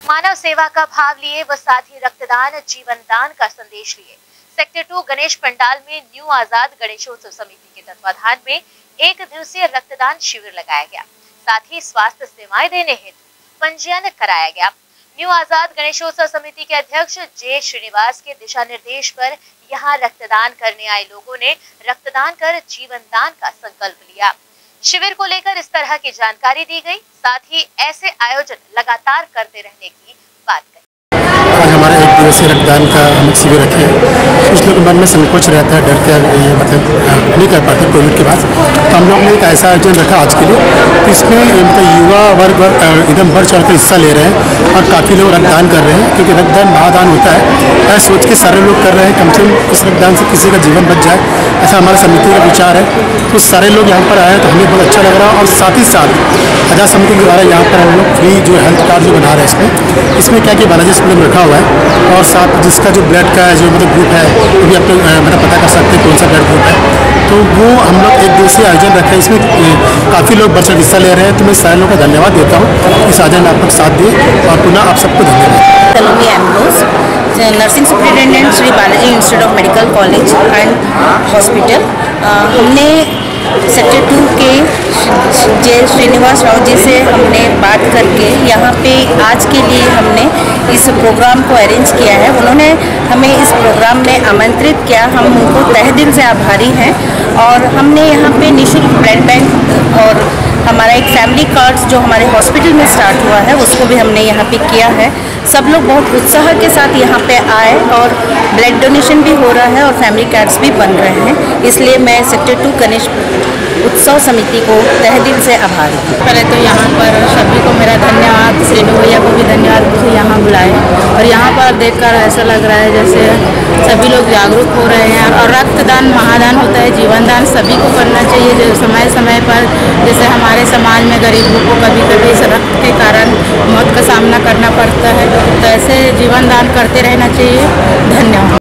मानव सेवा का भाव लिए व साथ ही रक्तदान जीवन दान का संदेश लिए सेक्टर 2 गणेश पंडाल में न्यू आजाद गणेशोत्सव समिति के तत्वाधान में 1 दिवसीय रक्तदान शिविर लगाया गया। साथ ही स्वास्थ्य सेवाएं देने हेतु पंजीयन कराया गया। न्यू आजाद गणेशोत्सव समिति के अध्यक्ष जे श्रीनिवास के दिशा निर्देश पर यहां रक्तदान करने आए लोगों ने रक्तदान कर जीवन दान का संकल्प लिया। शिविर को लेकर इस तरह की जानकारी दी गई, साथ ही ऐसे आयोजन लगातार करते रहने की बात कही। आज हमारा 1 दिवसीय रक्तदान का हम शिविर रखे हैं। कुछ लोग मन में संकोच रहता है, डरते हैं, मतलब नहीं कर पाते कोविड के बाद। तो हम लोग ने एक ऐसा आयोजन रखा आज के लिए, तो इसमें मतलब युवा वर्ग एकदम बढ़ चढ़ कर हिस्सा ले रहे हैं और काफ़ी लोग रक्तदान कर रहे हैं, क्योंकि रक्तदान महादान होता है। ऐसा सोच के सारे लोग कर रहे हैं, कम से कम इस रक्तदान से किसी का जीवन बच जाए, ऐसा हमारा समिति का विचार है। तो सारे लोग यहाँ पर आए तो हमें बहुत अच्छा लग रहा है। और साथ ही साथ आजाद समिति के द्वारा यहाँ पर हम लोग फ्री जो हेल्थ कार्ड जो बना रहे हैं इसमें क्या कि बालाजी स्कूल में रखा हुआ है। और साथ जिसका जो ब्लड का जो मतलब ग्रुप है वो भी आप लोग मतलब पता कर सकते हैं कौन सा ब्लड ग्रुप है। तो वो हम लोग 1 दिवसीय आयोजन रखे हैं, इसमें काफ़ी लोग बढ़ चढ़ हिस्सा ले रहे हैं। तो मैं सारे लोगों का धन्यवाद देता हूँ इस आयोजन में आप लोग साथ दिए, और पुनः आप सबको धन्यवाद। Nursing superintendent Shri Balaji institute of medical college and hospital. हमने सेक्टर 2 के जे श्रीनिवास राव जी से हमने बात करके यहाँ पे आज के लिए हमने इस प्रोग्राम को अरेंज किया है। उन्होंने हमें इस प्रोग्राम में आमंत्रित किया, हम उनको तहे दिल से आभारी हैं। और हमने यहाँ पे निःशुल्क ब्लड बैंक और हमारा एक फैमिली कार्ड्स जो हमारे हॉस्पिटल में स्टार्ट हुआ है उसको भी हमने यहाँ पे किया है। सब लोग बहुत उत्साह के साथ यहाँ पे आए और ब्लड डोनेशन भी हो रहा है और फैमिली कार्ड्स भी बन रहे हैं। इसलिए मैं सेक्टर 2 गणेश उत्सव समिति को तहे दिल से आभारी हूँ। पहले तो यहाँ पर सभी को मेरा धन्यवाद, श्रीनु भैया को भी धन्यवाद मुझे यहाँ बुलाए। और यहाँ पर देखकर ऐसा लग रहा है जैसे सभी लोग जागरूक हो रहे हैं। और रक्तदान महादान होता है, जीवन दान सभी को करना चाहिए। जो समय समय पर जैसे हमारे समाज में गरीबों को कभी कभी इस रक्त के कारण मौत का सामना करना पड़ता है, तो ऐसे जीवन दान करते रहना चाहिए। धन्यवाद।